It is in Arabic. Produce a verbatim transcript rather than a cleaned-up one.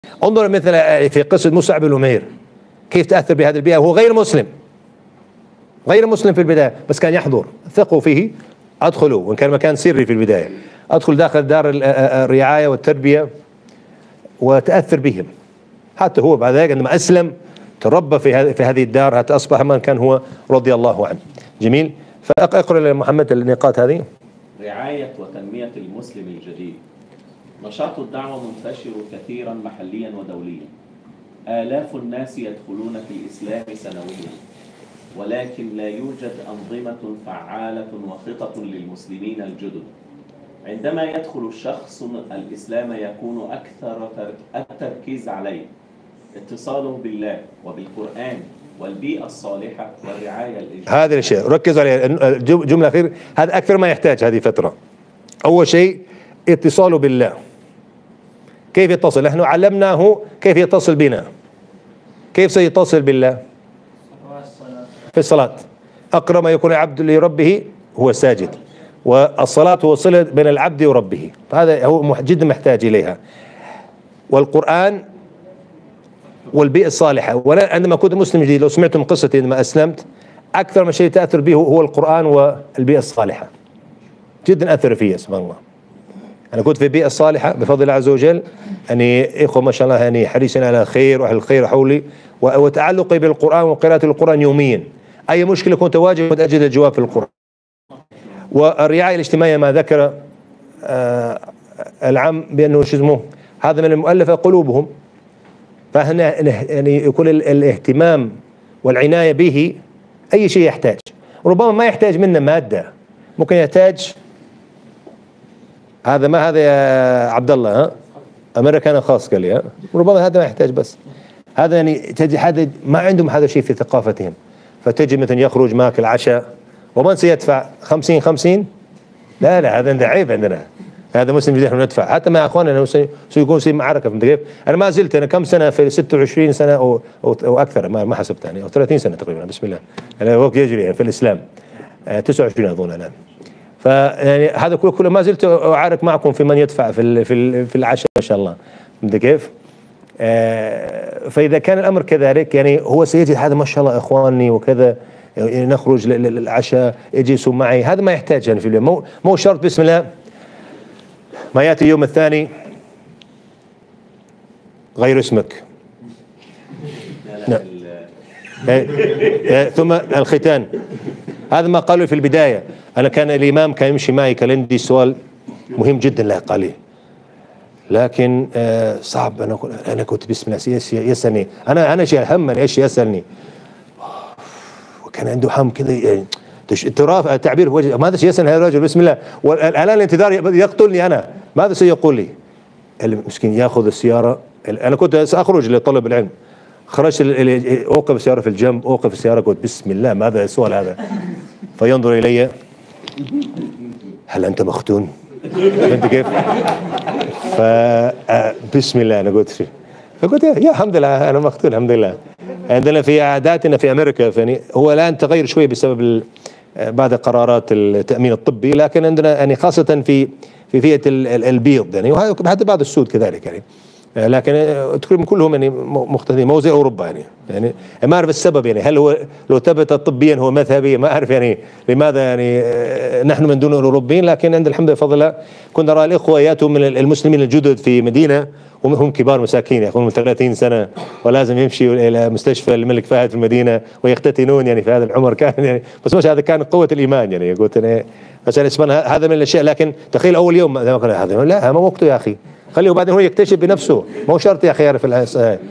انظر مثل في قصة مصعب بن عمير كيف تأثر بهذه البيئة وهو غير مسلم، غير مسلم في البداية، بس كان يحضر، ثقوا فيه، أدخلوا، وإن كان مكان سري في البداية، أدخل داخل دار الرعاية والتربية وتأثر بهم، حتى هو بعد ذلك عندما أسلم تربى في هذه في هذه الدار حتى أصبح من كان هو رضي الله عنه. جميل. فأقرأ لمحمد النقاط هذه. رعاية وتنمية المسلم الجديد. نشاط الدعوة منتشر كثيرا محليا ودوليا، آلاف الناس يدخلون في الإسلام سنويا، ولكن لا يوجد أنظمة فعالة وخطط للمسلمين الجدد. عندما يدخل الشخص الإسلام يكون أكثر التركيز عليه اتصاله بالله وبالقرآن والبيئة الصالحة والرعاية الإجتماعية. هذا الشيء ركز عليه، جملة أخيرة، هذا أكثر ما يحتاج هذه فترة. أول شيء اتصاله بالله. كيف يتصل؟ نحن علمناه كيف يتصل بنا. كيف سيتصل بالله؟ في الصلاة. أقرب ما يكون العبد لربه هو ساجد، والصلاة هو صلة بين العبد وربه، فهذا هو جدا محتاج إليها. والقرآن والبيئة الصالحة. ولا عندما كنت مسلم جديد، لو سمعتم قصتي عندما أسلمت، أكثر ما شيء تأثر به هو القرآن والبيئة الصالحة، جدا أثر فيها سبحان الله. أنا كنت في بيئة صالحة بفضل الله عز وجل، أني إخوة ما شاء الله يعني حريصين على خير وأهل الخير حولي، وتعلقي بالقرآن وقراءة القرآن يوميا. أي مشكلة كنت أواجه كنت أجد الجواب في القرآن. والرعاية الاجتماعية ما ذكر آه العم بأنه شو اسمه هذا من المؤلفة قلوبهم، فهنا يعني يكون الاهتمام والعناية به. أي شيء يحتاج، ربما ما يحتاج منا مادة، ممكن يحتاج هذا ما هذا يا عبد الله، ها أمريكان خاص قال لي، ها ربما هذا ما يحتاج، بس هذا يعني تجي هذا ما عندهم هذا الشيء في ثقافتهم. فتجي مثلا يخرج معك العشاء ومن سيدفع خمسين خمسين؟ لا لا هذا عيب عندنا، هذا مسلم جديد نحن ندفع، حتى مع اخواننا سيكون في معركه. فهمت كيف؟ انا ما زلت انا كم سنه في ستة وعشرين سنه او او, أو اكثر، ما ما حسبت يعني، او ثلاثين سنه تقريبا بسم الله، انا وقت يجري يعني في الاسلام آه تسعة وعشرين اظن الان. فيعني هذا كله كله ما زلت اعارك معكم في من يدفع في في في العشاء ما شاء الله. فهمت كيف؟ آه فاذا كان الامر كذلك يعني هو سيجد هذا ما شاء الله اخواني وكذا، يعني نخرج للعشاء يجلسوا معي، هذا ما يحتاج يعني في اليوم، مو مو شرط بسم الله ما ياتي اليوم الثاني غير اسمك. نعم. ثم الختان، هذا ما قالوا في البدايه. انا كان الامام كان يمشي معي كان عندي سؤال مهم جدا لا قال لي، لكن آه صعب. انا انا كنت بسم الله يسالني، انا انا شيء هم ايش يسالني، وكان عنده حم كذا يعني ترى تعبير في وجهه، ماذا سيسأل هذا الرجل بسم الله، والآن الانتظار يقتلني أنا، ماذا سيقول لي؟ المسكين يأخذ السيارة. أنا كنت سأخرج لطلب العلم، خرجت أوقف السيارة في الجنب، أوقف السيارة قلت بسم الله ماذا السؤال هذا؟ فينظر إلي، هل أنت مختون؟ فهمت كيف؟ فبسم الله أنا قلت، فقلت يا الحمد لله أنا مختون الحمد لله. عندنا في عاداتنا في أمريكا يعني هو الآن تغير شوي بسبب بعض قرارات التأمين الطبي، لكن عندنا يعني خاصة في في فئة البيض يعني، وحتى بعض السود كذلك يعني، لكن تقريبا كلهم يعني مختلفين، مو زي أوروبا يعني. يعني ما أعرف السبب يعني، هل هو لو ثبت طبيا هو مذهبي، ما أعرف يعني لماذا يعني نحن من دون الأوروبيين. لكن عند الحمد لله بفضل الله كنا نرى الإخوة يأتوا من المسلمين الجدد في مدينة وهم كبار مساكين يأخذون ثلاثين سنة ولازم يمشي إلى مستشفى الملك فهد في المدينة ويختتنون يعني في هذا العمر، كان يعني بس مش هذا كان قوة الإيمان يعني. قلت أنا بس هذا من الأشياء. لكن تخيل أول يوم هذا لا ما وقته يا أخي، خليه وبعدين هو يكتشف بنفسه، مو شرط يا أخي يعرف